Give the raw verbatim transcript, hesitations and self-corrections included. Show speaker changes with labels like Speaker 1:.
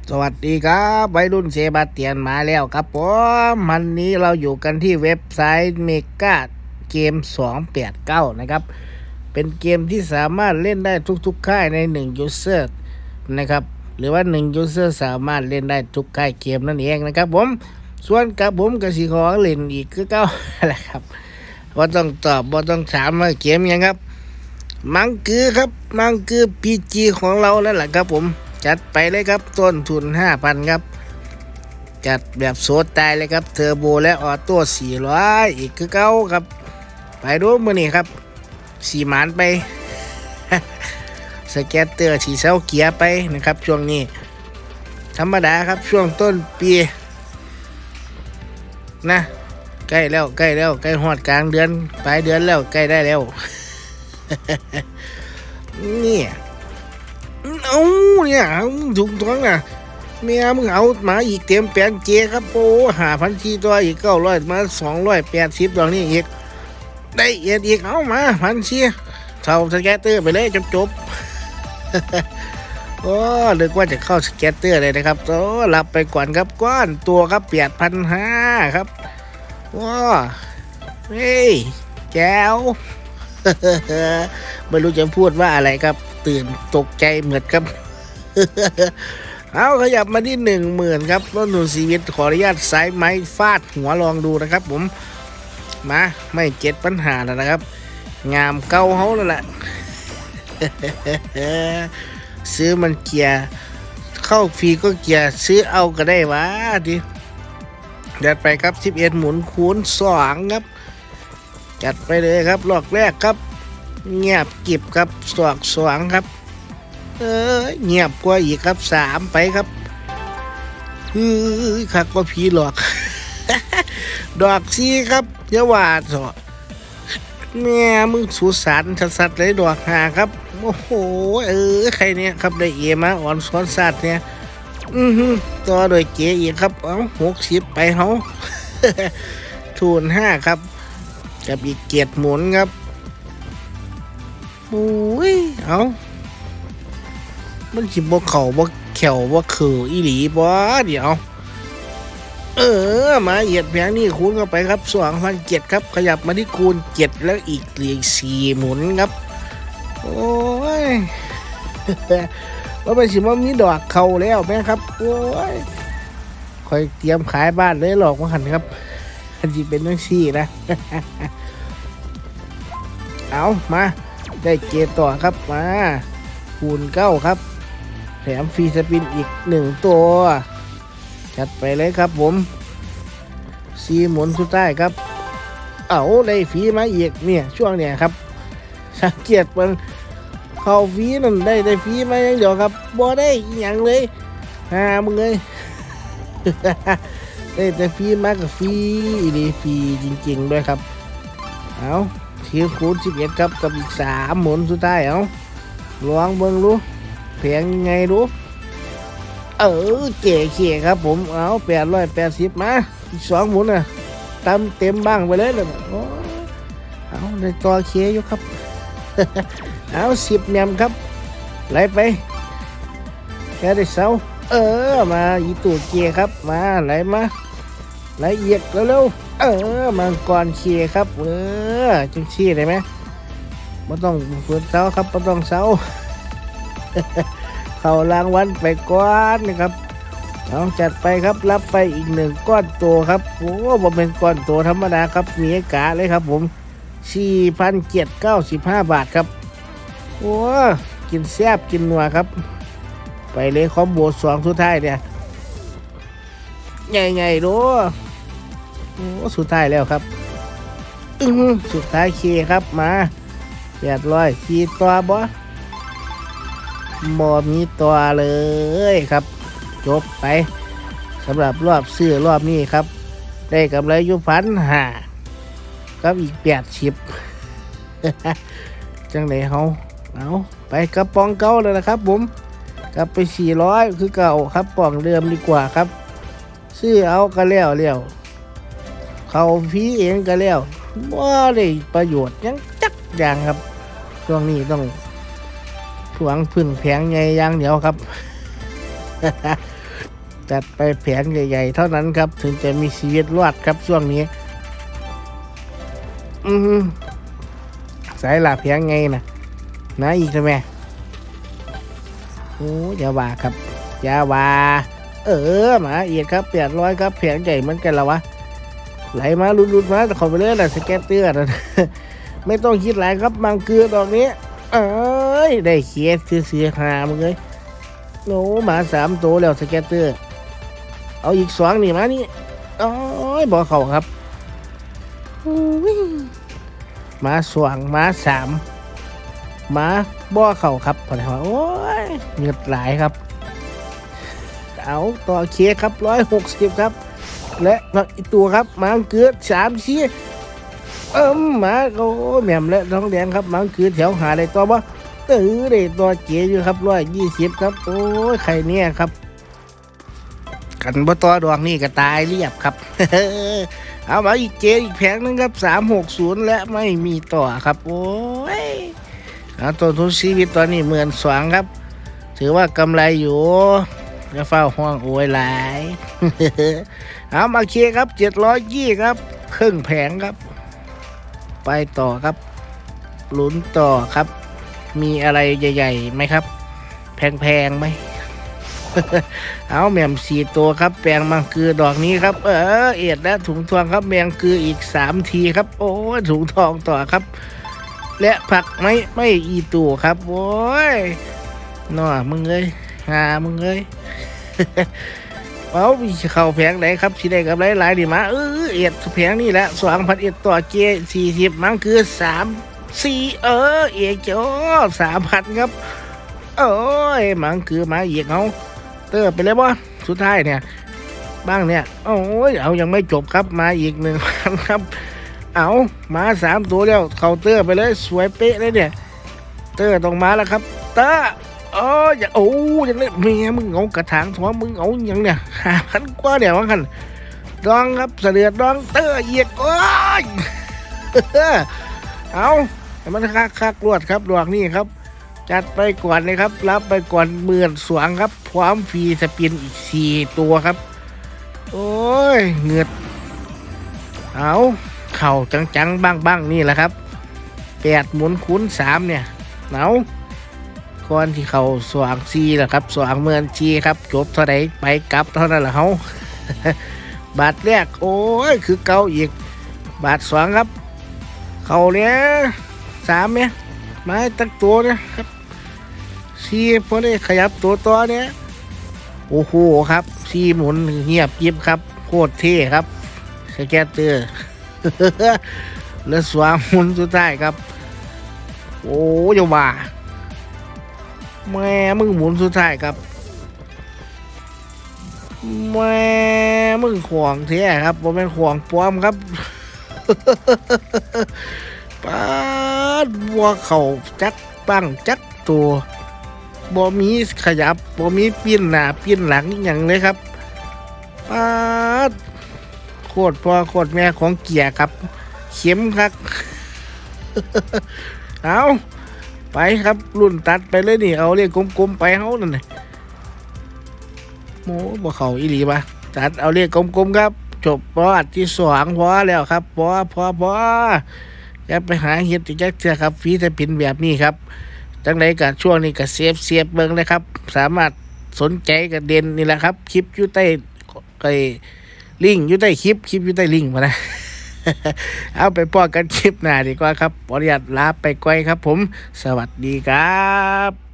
Speaker 1: สวัสดีครับวัยรุ่นเซบาสเตียนมาแล้วครับผมวันนี้เราอยู่กันที่เว็บไซต์เมกาเกมสองแปดเก้านะครับเป็นเกมที่สามารถเล่นได้ทุกๆค่ายในหนึ่งยูเซอร์นะครับหรือว่าหนึ่งยูเซอร์สามารถเล่นได้ทุกค่ายเกมนั่นเองนะครับผมส่วนกับผมกับสีขอเล่นอีกคือเก้าแหละครับว่าต้องตอบว่าต้องถามว่าเกมยังครับมังคือครับมังคือพีจีของเราแล้วแหละครับผมจัดไปเลยครับต้นทุน ห้าพัน ครับจัดแบบโซดตายเลยครับเทอร์โบและออโต้สี่ร้อยอีกคือเก้าครับไปดูมื้อนี้ครับสี่หมานไป สแกตเตอร์สีเสาเกียร์ไปนะครับช่วงนี้ธรรมดาครับช่วงต้นปีนะใกล้แล้วใกล้แล้วใกล้ฮอดกลางเดือนปลายเดือนแล้วใกล้ได้แล้ว นี่เอาเนี่ยถูกท้องอ่ะเมียมึงเอามาอีกเต็มแปลนเจครับโอ้หาพันทีตัวอีกเก้าร้อยมาสองร้อยแปดสิบดอกนี้อีกได้เอียดอีกเอามาพันชีเท่าสแกตเตอร์ไปเลยจบจบ โอ้เรียกว่าจะเข้าสแกตเตอร์เลยนะครับโอ้รับไปก่อนครับก้อนตัวครับแปดพันห้าครับว้าเฮ้ยแก้ว ไม่รู้จะพูดว่าอะไรครับตื่นตกใจเหมือนครับ เอาขยับมาที่หนึ่งหมื่นครับต้นทุนชีวิตขออนุญาตสายไม้ฟาดหัวลองดูนะครับผมมาไม่เจ็ดปัญหาแล้วนะครับงามเก่าเขาแล้วแหละ ซื้อมันเกียร์เข้าฟรีก็เกียร์ซื้อเอาก็ได้วะดิเดินไปครับสิบเอ็ดหมุนคูณสองครับจัดไปเลยครับรอบแรกครับเงียบกิบครับสอกสองครับเออเงียบกว่าอีกครับสามไปครับฮือคักว่าผีหลอก ดอกซีครับเยาวาสอแม่มึงสุสานสัตว์เลยดอกหาครับโอ้โหเออใครเนี่ยครับได้เอมาอ่อนซ้อนสัตว์เนี่ยอือฮึต่อโดยเก๋อีกครับเอาหกสิบไปเขา ทุนห้าครับกับอีกเกียรติหมุนครับโอ้ยเอามันสิบ่เข่าบ่แขวบ่เขืออีหลีบ่เดี๋ยวเออมาเหยียดแผงนี่คูณเข้าไปครับสองพันเจ็ดครับขยับมาที่คูณเจ็ดแล้วอีกเหลือสี่หมุนครับโอ้ย ว่าเป็นสิว่ามีดอกเข่าแล้วไหมครับโอ้ยคอยเตรียมขายบ้านเลยหลอกว่าหันครับอันที่เป็นเรื่องซี่นะ เอามาได้เกตต่อครับมาคูณเก้าครับแถมฟรีสปินอีกหนึ่งตัวจัดไปเลยครับผมซีหมุนสุดท้ายครับเอาได้ฟรีมาอีกเนี่ยช่วงเนี้ยครับสังเกตเบิ่งเข้าฟรีนั่นได้ได้ฟรีมาอย่างเดียวครับบ่ได้อย่างเลยหามึงเลย ได้แต่ฟรีมากับฟรีดีฟรีจริงๆด้วยครับเอาทีมคูณสิบเอ็ดครับกับอีกสามหมุนสุดท้ายเอาลองเบิ่งดูเพียงไงดูเออเก๋เก๋ครับผมเอาแปดร้อยแปดสิบมาอีกสองหมุนอ่ะตามเต็มบ้างไปเลยเลยเอาในตัวเคอยู่ครับ เอาสิบแนมครับไหลไปแค่ได้เสาเออมาอีตู่เกียครับมาไหลมาไหลเอียดเร็วๆเออมังกรเชียครับเออจุงชี้ได้ไหมไม่ต้องเปิดเสาครับไม่ต้องเสา เข้ารางวัลไปก้อนนะครับเอาจัดไปครับรับไปอีกหนึ่งก้อนโตครับโอ้บ่เป็นก้อนโตธรรมดาครับมีเอกาเลยครับผมสี่พันเจ็ดเก้าสิบห้าบาทครับโอ้กินแซ่บกินนัวครับไปเลยคอมโบสองสุดท้ายเนี่ยใหญ่ๆดูโอ้สุดท้ายแล้วครับอื้อสุดท้ายเคครับมาแปดร้อยขีดตัวบ่บ่มีตัวเลยครับจบไปสำหรับรอบซื้อรอบนี้ครับได้กำไรอยู่พันห้ากับอีกแปดสิบ จังไหนเฮาเอาไปกระป๋องเก่าเลยนะครับผมกลับไปสี่ร้อยคือเก่าครับป่องเดิมดีกว่าครับซื้อเอาก็แล้วแล้วเขาฟรีเองก็แล้วบ่ได้ประโยชน์ยังจักอย่างครับช่วงนี้ต้อง หวงพึ่งแผงใหญ่อย่างเดียวครับจัดไปแผงใหญ่ๆเท่านั้นครับถึงจะมีชีวิตรอดครับช่วงนี้อืมสายหลับแผงไงนะนะอีกใช่ไหมโอ้ยาว่าครับยาว่าเออมาอีกครับแปดร้อยครับแผงใหญ่เหมือนกันแล้ววะไหลมาลุดๆมาแต่ขอไปเรื่อยแหละสแกตเตอร์นะไม่ต้องคิดหลายครับมังเกลือดอกนี้เอ้ยได้เคียดเสียหามึงเลยโน้มาสามตัวแล้วสแกตเตอร์เอาอีกสองนี่มานี่โอ้ยบอกเขาครับมาสว่างมาสามมาบ่อเข่าครับพอดีว่าโอ้ยเงือดไหลครับเอาต่อเคครับร้อยหกสิบครับและอีกตัวครับมังเกลือสามชี้เอิ่มมาโอ้แหม่มและท้องแดงครับมังเกลือแถวหาได้ตัวบ่เออได้ตัวเก๋อยู่ครับร้อยยี่สิบครับโอ้ยใครเนี่ยครับกันบ่ต่อดวงนี่ก็ตายเรียบครับ เอามาอีกเจอีกแผงนึงครับสามหกศูนย์และไม่มีต่อครับโอ้ยเอาต้นทุนชีวิตตอนนี้หมื่นสองครับถือว่ากำไรอยู่จะเฝ้าห้องโอยหลาย เอามาเคครับเจ็ดร้อยยี่ครับครึ่งแผงครับไปต่อครับลุ้นต่อครับมีอะไรใหญ่ๆไหมครับแพงๆไหม เอาแมมสี่ตัวครับแปลงมังคือดอกนี้ครับเออเอ็ดและถุงทองครับแมงคืออีกสามทีครับโอ้ถุงทองต่อครับและผักไม่ไม่อีตัวครับโอ้ยน่อมึงเอ้ยหามึงเอ้ย เอาเข่าแผงไหนครับสีแดงกับไรหลายดีมาเออเอ็ดแผงนี่แหละสองพันเอ็ดต่อเจสี่สิบมังคือสามสี่เออเอ็ดโจ้สามพันครับโอ้ยมังคือมาอีกเอาเตอร์ไปเลยบ่สุดท้ายเนี่ยบ้างเนี่ยโอ้ยเอายังไม่จบครับมาอีกหนึ่งพันครับเอามาสามตัวแล้วเคาเตอร์ไปเลยสวยเป๊ะเลยเนี่ยเตอร์ต้องมาแล้วครับเตอร์โอ้ยโอ้ยังเลยเมียมึงเอากระถางถั่วมึงเอาอย่างเนี่ยห้าพันกว่าเดี๋ยวว่ากันดองครับเสดือดดองเตอร์เอียดโอ้ย เอาแต่มันคักคักรวดครับดอกนี่ครับจัดไปก่อนเลยครับรับไปก่อนหมื่นสวงครับพร้อมฟรีสปินอีกสี่ตัวครับโอ้ยเงือดเอาเข่าจังๆบ้างๆนี่แหละครับแปดหมุนคูณสามเนี่ยเนาก่อนที่เขาสว่างซีแหละครับสว่างเมืองชีครับจบเท่าไหร่ไปกลับเท่านั้นแหละเขา บาทแรกโอ้ยคือเก่าอีกบาทสองครับเขาเนี้ยสามเนี่ยไม้ตั้งตัวนะครับซีพอได้ขยับตัวตัวเนี้ยโอ้โหครับซีหมุนเงียบยิบครับโคตรเท่ครับสแกตเตอร์ แล้วสว่างหมุนสุดท้ายครับโอ้ยว่าแม่มึงหมุนสุดท้ายครับแม่มึงขวางเท่ครับผมเป็นขวางปลอมครับ ป้าบัวเข่าจักปังจักตัวบ่มีขยับบ่มีปีนหน้าปีนหลังอย่างเลยครับป้าโคตรพ่อโคตรแม่ของเกียร์ครับเข็มครับ เอาไปครับรุ่นตัดไปเลยนี่เอาเรียกกลมๆไปเฮานั่นน่ะโม้บ่เข่าอีหลีป่ะตัดเอาเรียกกลมๆครับจบพออัดที่สองพอแล้วครับพอพอพออย่าไปหาเห็ดที่จะเชื่อครับฟีจะปินแบบนี้ครับจังไรกับช่วงนี้กับเซฟเซฟเบิ้งเลยครับสามารถสนใจกับเด่นนี่แหละครับคลิปอยู่ใต้ไอ้ลิงก์อยู่ใต้คลิปคลิปอยู่ใต้ลิงก์มานะ เอาไปพอกันคลิปหน้าดีกว่าครับขออนุญาตลาไปก่อนครับผมสวัสดีครับ